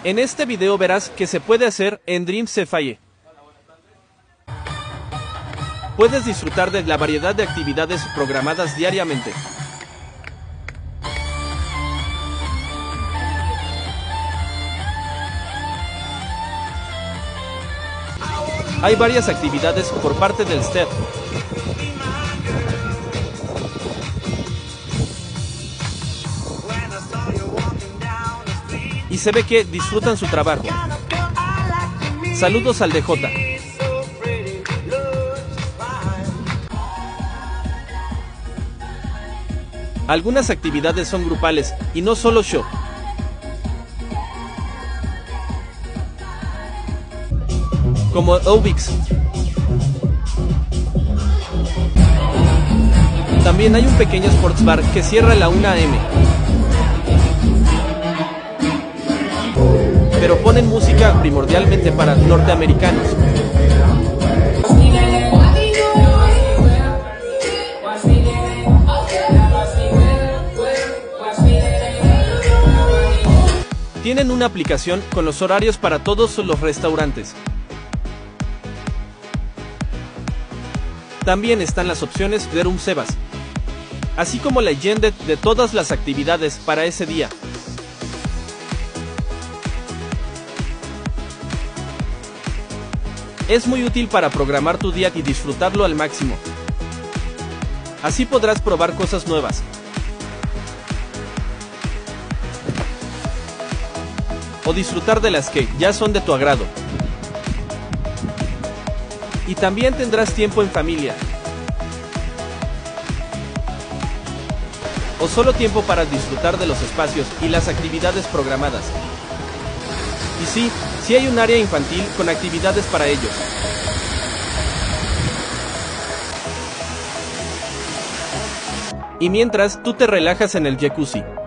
En este video verás que se puede hacer en Dream Sapphire. Puedes disfrutar de la variedad de actividades programadas diariamente. Hay varias actividades por parte del staff. Y se ve que disfrutan su trabajo. Saludos al DJ. Algunas actividades son grupales y no solo show. Como Obix. También hay un pequeño sports bar que cierra a la 1 AM. Pero ponen música primordialmente para norteamericanos. Tienen una aplicación con los horarios para todos los restaurantes. También están las opciones de Room Sebas, así como la agenda de todas las actividades para ese día. Es muy útil para programar tu día y disfrutarlo al máximo. Así podrás probar cosas nuevas. O disfrutar de las que ya son de tu agrado. Y también tendrás tiempo en familia. O solo tiempo para disfrutar de los espacios y las actividades programadas. Y sí hay un área infantil con actividades para ellos. Y mientras tú te relajas en el jacuzzi.